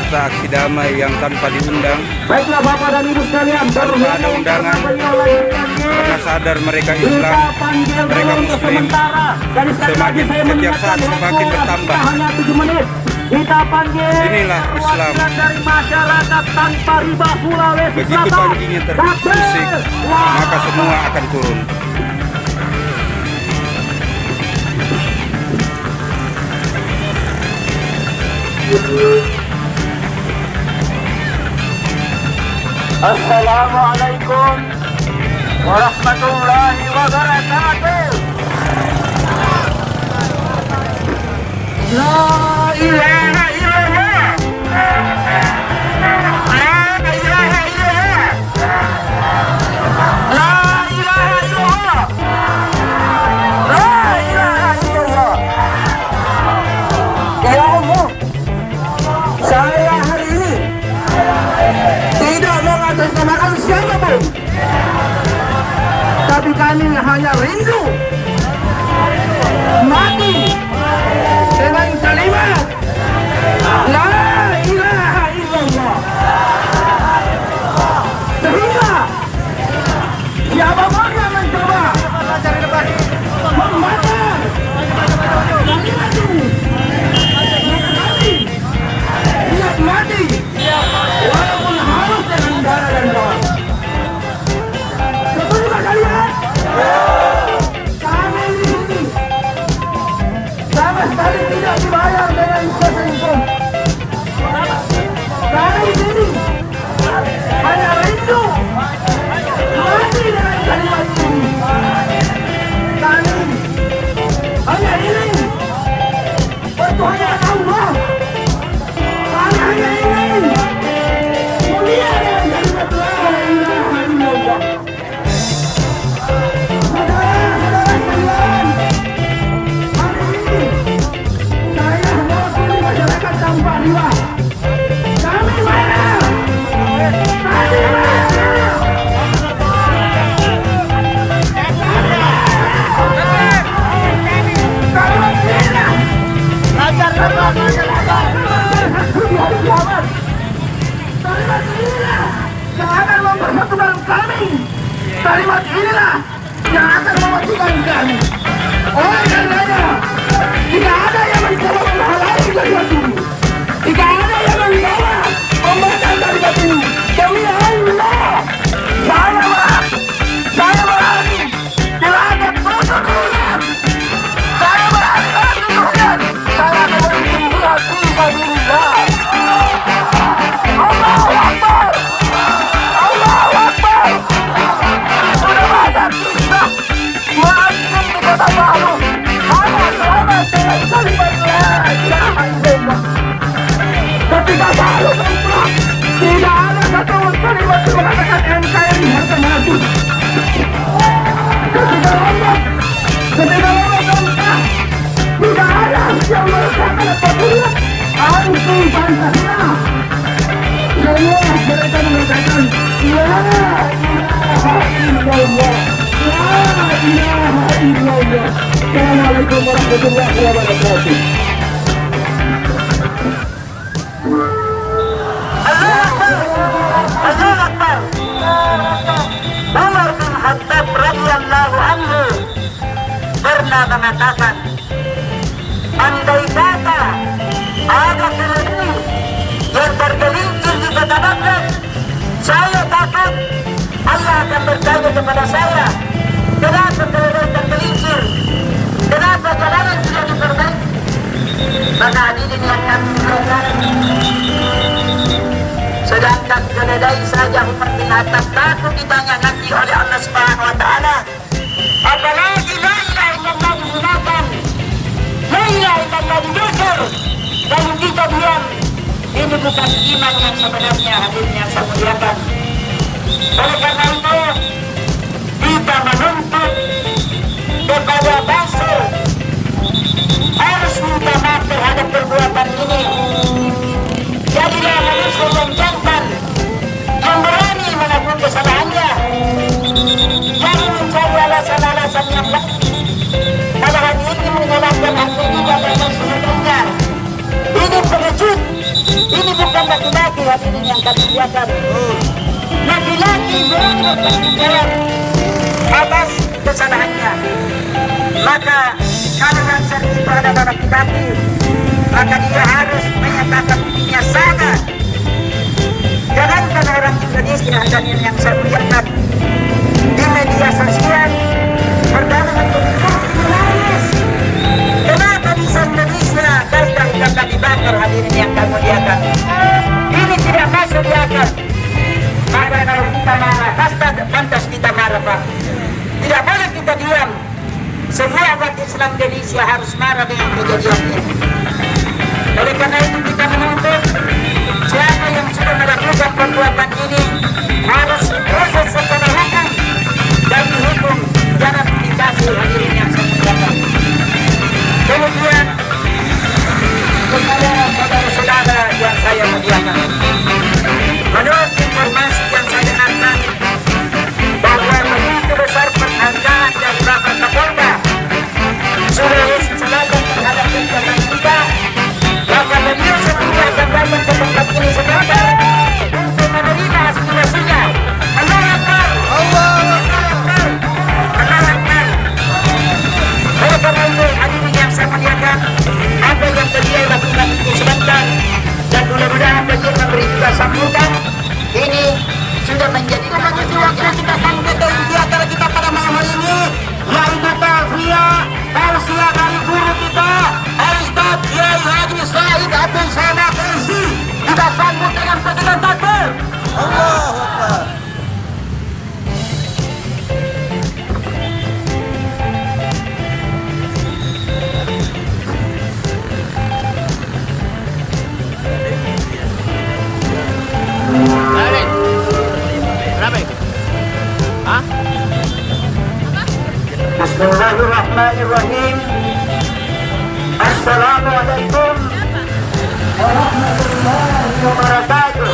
peserta aksi damai yang tanpa diundang. Baiklah Bapak dan Ibu sekalian, tanpa ada undangan, karena sadar mereka Islam, mereka Muslim, semakin setiap saat semakin bertambah. Kita panggil inilah Islam. Dari masyarakat tanpa riba Sulawesi Begitu panggilnya terfisik, maka semua akan turun. Assalamualaikum warahmatullahi wabarakatuh. La ilaha illallah. La ilaha illallah. La ilaha illallah. La ilaha illallah. Ya Allah, saya hari ini tidak mengatasnamakan siapapun, tapi kami hanya rindu mati dengan kalimat La ilaha illallah, sehingga siapapun yang mencoba membakar kalimat ini, siap mati walaupun harus dengan darah dan nyawa. Betulkah kalian? Kami di sini sama sekali tidak dibayar dengan sesuatu. Kami di sini hanya rindu mati dengan kalimat ini. Kami hanya ingin bertuhankan Allah. Kami hanya ingin mulia dengan kalimat La ilaha illallah. Saudara-saudara sekalian, hari ini saya mewakili masyarakat tanpa riba. Kami marah. Kami marah. Yang akan mempersatukan kami. Kalimat inilah yang akan mempersatukan kami. Oleh karenanya, jika ada yang mencoba menghalangi kalimat ini, jika ada yang mencoba membatalkan kalimat ini, demi Allah, saya berani dilaknat musuh dunia. Saya berani mati dunia. Saya akan berjihad fi sabilillah. Allahu Akbar. Allahu Akbar. Sudah banyak kisah muadzin di kota Palu. Hanya selamat dengan kalimat La ilaha illallah. Ketika Palu bengkak, tidak ada satu kalimat yang mengatakan NKRI harga mati. Ketika Lombok bengkak, tidak ada yang merasakan apabila anti Pancasila. Semua mereka mengatakan La ilaha illallah. La ilaha illallah. Assalamualaikum warahmatullahi wabarakatuh. Allah Akbar. Umar bin Khattab radhiyallahu anhu pernah mengatakan, andai kata ada keledai yang tergelincir di kota Baghdad, saya takut Allah akan bertanya kepada saya, kenapa keledai tergelincir, kenapa jalanan tidak diperbaiki. Maka hadirin yang kami muliakan, sedangkan keledai saja Umar bin Khattab takut ditanya nanti oleh Allah Subhanahu wa Ta'ala, apalagi la ilaha illallah digunakan, la ilaha illallah jujur, lalu kita bilang ini bukan iman yang sebenarnya. Hadirin yang saya muliakan, oleh karena itu kita menuntut kepada bangsa harus minta maaf terhadap perbuatan ini. Jadilah manusia yang jantan, yang berani mengakui kesalahannya, jangan mencari alasan-alasan yang lain. Padahal ini menyalahkan hati ini dan sebagainya. Ini pengecut, ini bukan lagi hadirin yang kami muliakan. Lagi-lagi belum bertanggung jawab atas kesalahannya. Maka kalau Ransel itu ada dalam kaki, maka dia harus menyatakan dirinya salah. Jangankan orang Indonesia dan yang saya muliakan di media sosial berdalih menjadi menangis. Kenapa bisa Indonesia gagal dibakar, hadirin yang kami muliakan? Ini tidak masuk di akal. Maka kalau kita marah, pantas kita marah, Pak. Tidak boleh kita diam. Semua umat Islam Indonesia harus marah dengan kejadian ini. Oleh karena itu kita menuntut siapa yang sudah melakukan perbuatan ini harus proses secara hukum dan dihukum, jangan dikasih, hadirin yang saya muliakan. Kemudian kepada saudara-saudara yang saya muliakan, menurut informasi yang saya dengarkan bahwa begitu besar penghargaan dari Bapak Kapolda Sulawesi Selatan terhadap kegiatan kita, maka beliau sendiri akan datang ke tempat ini sebentar untuk menerima aspirasinya. Allahu Akbar, Allahu Akbar, Allahu Akbar. Oleh karena itu, hadirin yang saya muliakan, apa yang beliau lakukan itu sebentar, dan mudah-mudahan beliau memberi juga sambutan. Ini sudah menjadi waktu kita sampaikan di antara kita pada malam hari ini, yaitu tausiah dari guru kita Ustaz Kiai Haji Said Abdul Somad MC. Kita sambut dengan panggilan takbir. Allahu Akbar. Bismillahirrahmanirrahim. Assalamualaikum warahmatullahi wabarakatuh.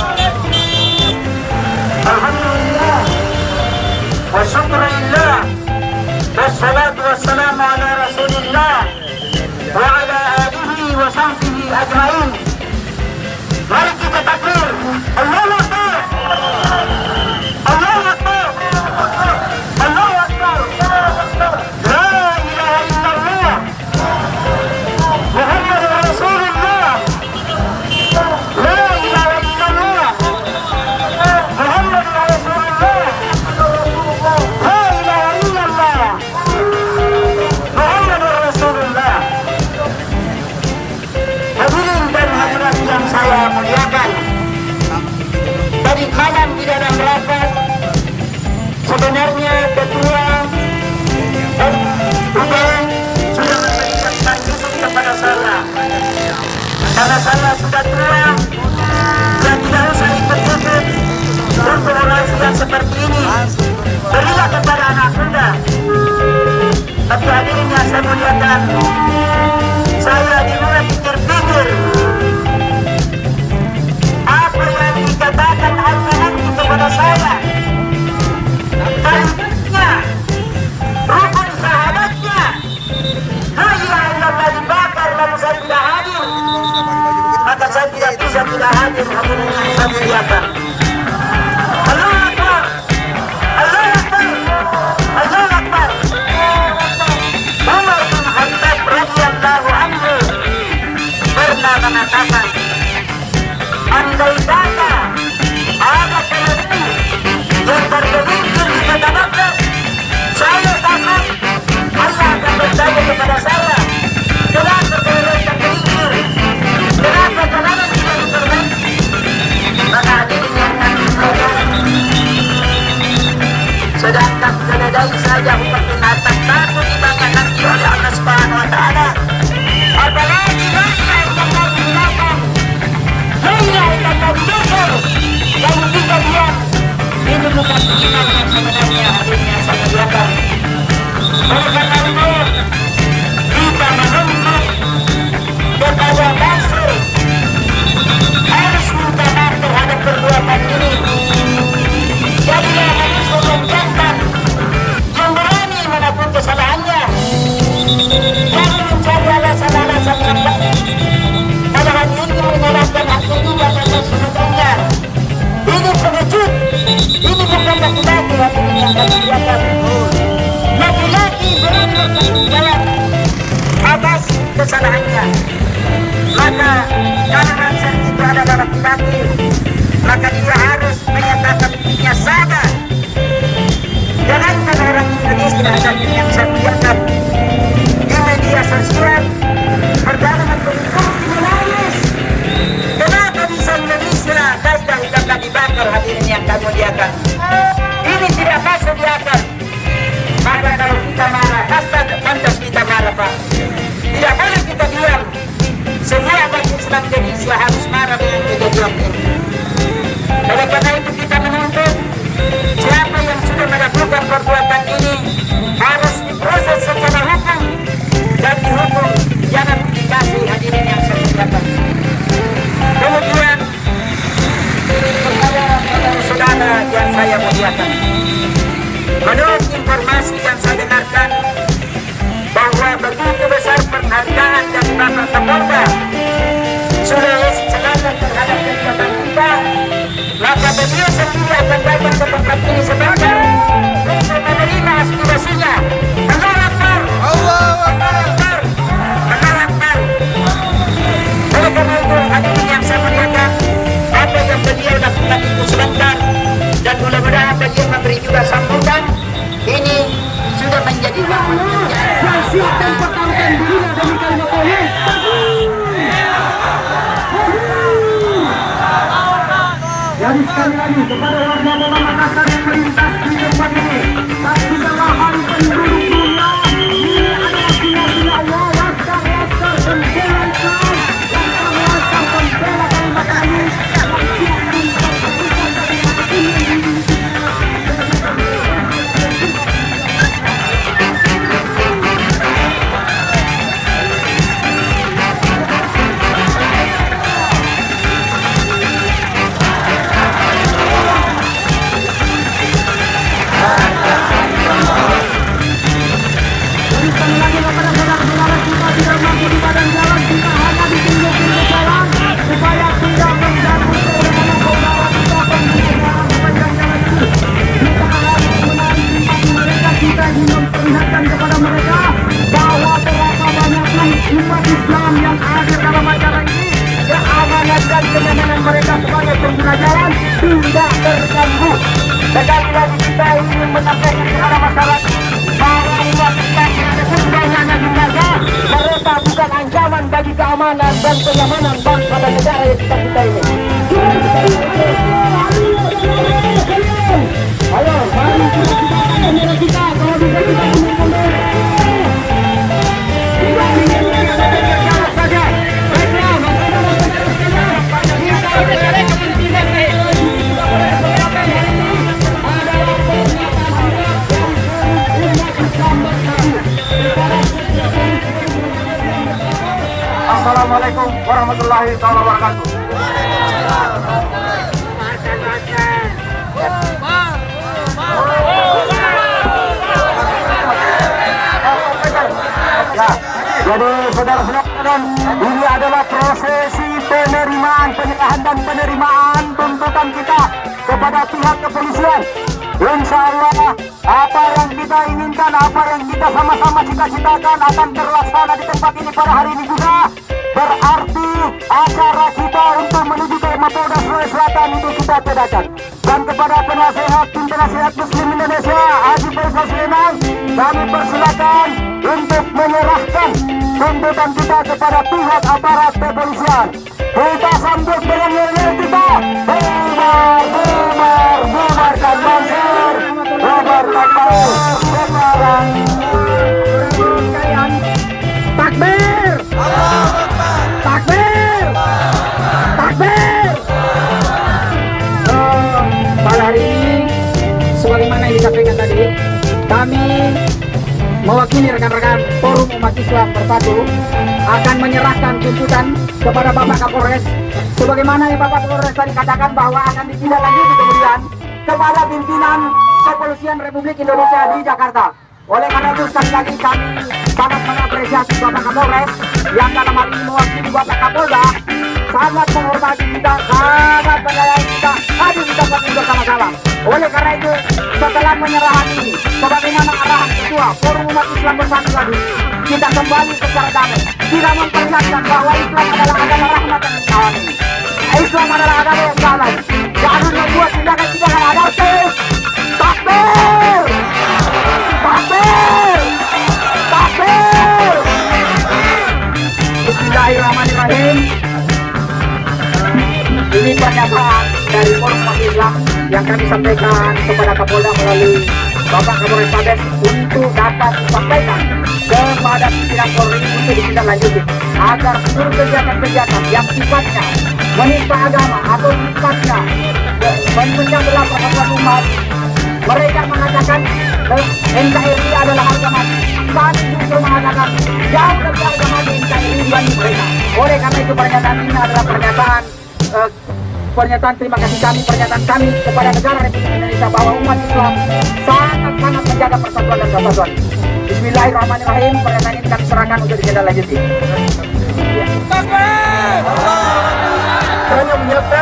Alhamdulillah wa syukurillah wassalatu wassalamu ala rasulillah wa ala alihi wa sahbihi ajma'in. Mari kita takbir. Allahu Akbar, Allahu Akbar, Allahu Akbar. La ilaha illallah Muhammadur Rasulullah. La ilaha illallah Muhammadur Rasulullah. La ilaha illallah Muhammadur Rasulullah. Hadirin dan hadirat yang saya muliakan, tadi malam di dalam rapat sebenarnya ketua dan sudah memberikan hidup kepada saya, karena saya sudah tua dan tidak usah ikut-ikut untuk orasi yang seperti ini. Berilah kepada anak muda. Tapi hadirin yang saya muliakan, saya dimulai pikir-pikir apa yang dikatakan Al-Quran kepada saya, kalimatnya, rukun sahabatnya, la ilaha illallah dibakar lalu saya tidak hadir, maka saya tidak bisa tidak hadir. Hadirin yang saya muliakan, Allahu Akbar, Allahu Akbar, Allahu Akbar. Umar bin Khattab radhiyallahu anhu pernah mengatakan, andai kata ada kelebihan yang bergelincir di kota Baghdad, saya takut Allah akan bertanya kepada saya, kenapa kalian tergelincir, kenapa kalian tidak diperbaiki? Maka hadirin yang kami muliakan, sedangkan keledai saja umat binatang takut ditanya nanti oleh Allah Subhanahu Wa Taala, apalagi mereka yang menggunakan hanya kata jujur dan kita diam. Ini bukan iman yang sebenarnya, hadirin yang saya muliakan. Oleh karena itu kita menuntut kepada Basri harus minta maaf terhadap perbuatan ini. Jadilah manusia yang jantan, yang berani mengaku kesalahannya, jangan mencari alasan-alasan yang baik. Padahal ini menolakkan hak ini dan sesuatu hadirin yang kami muliakan, laki-laki bertanggung jawab atas kesalahannya. Maka karena itu adalah laki-laki, maka dia harus menyatakan dirinya sabar. Jangankan orang Indonesia dan yang saya muliakan di media sosial berdatangan berkumpul menangis. Kenapa bisa Indonesia kaidah tidak dibakar, hadirin yang kami muliakan? Ini tidak masuk di akal. Maka kalau kita marah, hashtag pantas kita marah, Pak. Tidak boleh kita diam. Semua umat Islam Indonesia harus marah dengan kejadian ini. Oleh karena itu kita menuntut siapa yang sudah melakukan perbuatan ini harus diproses secara hukum dan dihukum, jangan dikasih, hadirin yang saya muliakan. Kemudian saudara yang saya muliakan, menurut informasi yang saya dengarkan bahwa begitu besar penghargaan dari Bapak Kapolda Sulawesi Selatan terhadap kegiatan kita, maka beliau sendiri akan datang ke tempat ini sebentar untuk menerima aspirasinya. Allahu Akbar, Allahu Akbar, Allahu Akbar. Oleh karena itu hadirin yang saya muliakan, apa yang beliau lakukan itu sebentar, dan mudah-mudahan beliau memberi juga sambutan. Ini sudah menjadi waktunya. Siap dan pertahankan dirinya demi kalimat tauhid. Jadi sekali lagi kepada warga Kota Makassar yang melintas di tempat ini, saksikanlah hari penduduk dunia. Ini adalah sila-sila Allah, laskar-laskar pembela Islam, laskar-laskar pembela kalimat tauhid. Umat Islam yang hadir dalam acara ini, keamanan dan kenyamanan mereka sebagai pengguna jalan tidak terganggu. Sekali lagi kita ingin menyampaikan kepada masyarakat bahwa umat Islam semuanya dijaga, mereka bukan ancaman bagi keamanan dan kenyamanan bangsa dan negara yang kita ini. Ayo, mari kita kalau bisa kita Assalamualaikum warahmatullahi wabarakatuh. Ya, jadi saudara-saudara, ini adalah prosesi penerimaan, penyerahan dan penerimaan tuntutan kita kepada pihak kepolisian. Insya Allah apa yang kita inginkan, apa yang kita sama-sama cita-citakan akan terlaksana di tempat ini pada hari ini juga. Berarti acara kita untuk menuju ke Mapolda Sulawesi Selatan itu kita pedakan. Dan kepada penasehat tim penasehat Muslim Indonesia Haji Faisal Sulaiman, kami persilakan untuk menyerahkan tuntutan kita kepada pihak aparat kepolisian. Kita sambut dengan yel-yel kita. Bubarkan Mansur, bubarkan Mansur sekarang. Takbir, takbir, takbir. Pada hari ini, sebagaimana yang disampaikan tadi, kami mewakili rekan-rekan Forum Umat Islam Bersatu akan menyerahkan tuntutan kepada Bapak Kapolres, sebagaimana yang Bapak Kapolres tadi katakan bahwa akan ditindaklanjuti kemudian kepada pimpinan Kepolisian Republik Indonesia di Jakarta. Oleh karena itu sekali lagi kami sangat mengapresiasi Bapak Kapolres yang dalam hal ini mewakili Bapak Kapolda, sangat menghormati kita, sangat menyayangi kita, hadir di tempat ini bersama-sama. Oleh karena itu, setelah penyerahan ini, sebagaimana arahan Ketua Forum Umat Islam Bersatu tadi, kita kembali secara damai. Kita memperlihatkan bahwa Islam adalah agama rahmat dan alamin. Islam adalah agama yang damai. Jangan membuat tindakan-tindakan anarkis. Takbir! Takbir! Takbir! Bismillahirrahmanirrahim. Ini pernyataan dari Forum Umat Islam yang kami sampaikan kepada Kapolda melalui Bapak Kapolres untuk dapat disampaikan kepada pimpinan Polri untuk ditindaklanjuti agar seluruh kegiatan-kegiatan yang sifatnya menista agama atau sifatnya memecah belah persatuan umat. Mereka mengatakan NKRI adalah harga mati. Kami justru mengatakan jauh lebih harga mati NKRI dibanding mereka. Oleh karena itu pernyataan ini adalah pernyataan terima kasih kami, pernyataan kami kepada negara Republik Indonesia bahwa umat Islam sangat-sangat menjaga persatuan dan kesatuan. Bismillahirrahmanirrahim. Pernyataan ini kami serahkan untuk ditindaklanjuti. Saya menyiapkan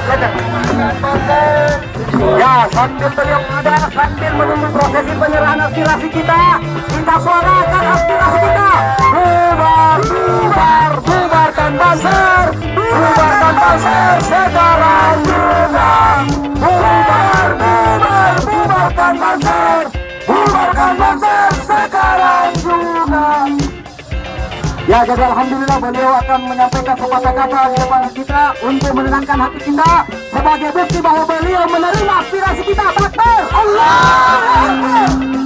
ya, sambil beliau ada, sambil menunggu prosesi penyerahan aspirasi kita suarakan aspirasi kita. Bubar, bubar, bubarkan buzzer, bubarkan buzzer sekarang juga. Bubar, bubar, bubarkan buzzer, bubarkan buzzer sekarang juga. Ya, jadi alhamdulillah beliau akan menyampaikan sepatah kata di depan kita untuk menenangkan hati kita sebagai bukti bahwa beliau menerima aspirasi kita. Takbir! Allahu Akbar!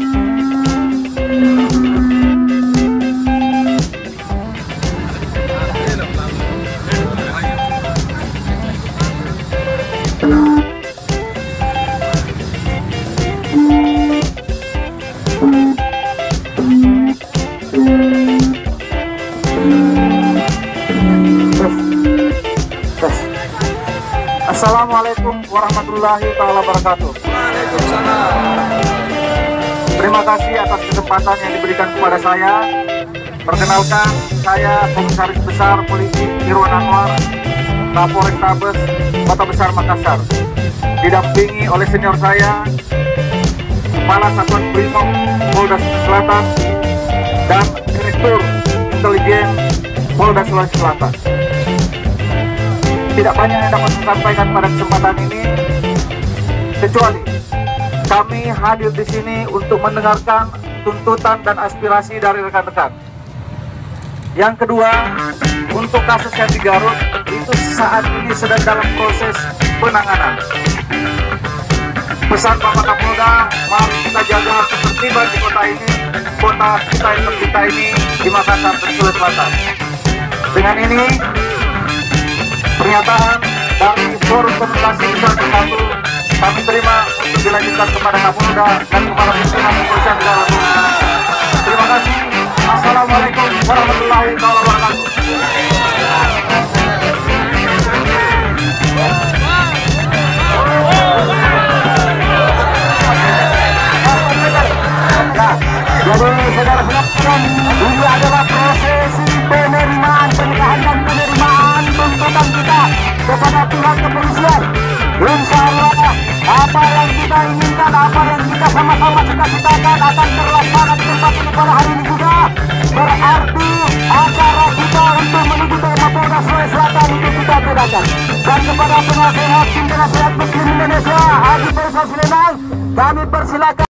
Assalamualaikum warahmatullahi wabarakatuh. Waalaikumsalam. Terima kasih atas kesempatan yang diberikan kepada saya. Perkenalkan, saya Komisaris Besar Polisi Irwan Anwar, Kapolrestabes Kota Besar Makassar. Didampingi oleh senior saya, Kepala Satuan Brimob Polda Selatan dan Direktur Intelijen Polda Sulawesi Selatan. Tidak banyak yang dapat saya sampaikan pada kesempatan ini, kecuali kami hadir di sini untuk mendengarkan tuntutan dan aspirasi dari rekan-rekan. Yang kedua, untuk kasus yang di Garut itu saat ini sedang dalam proses penanganan. Pesan Bapak Kapolda, mari kita jaga ketertiban di kota ini, kota kita yang tercinta ini di Makassar dan Sulawesi Selatan. Dengan ini, pernyataan dari Forum Komunikasi Islam Bersatu kami terima untuk dilanjutkan kepada Kapolda dan kepada pimpinan kepolisian negara. Terima kasih. Assalamualaikum warahmatullahi wabarakatuh. Jadi saudara-saudara, ini adalah prosesi penerimaan, pernikahan dan penerimaan tuntutan kita kepada pihak kepolisian. Insya Allah, apa yang kita inginkan, apa yang kita sama-sama cita-citakan akan terlaksana di tempat ini pada hari ini juga. Berarti acara kita untuk menuju ke Mapolda Sulawesi Selatan itu kita bedakan. Dan kepada penasehat tim penasehat Muslim Indonesia, Haji Faisal Sulaiman, kami persilakan.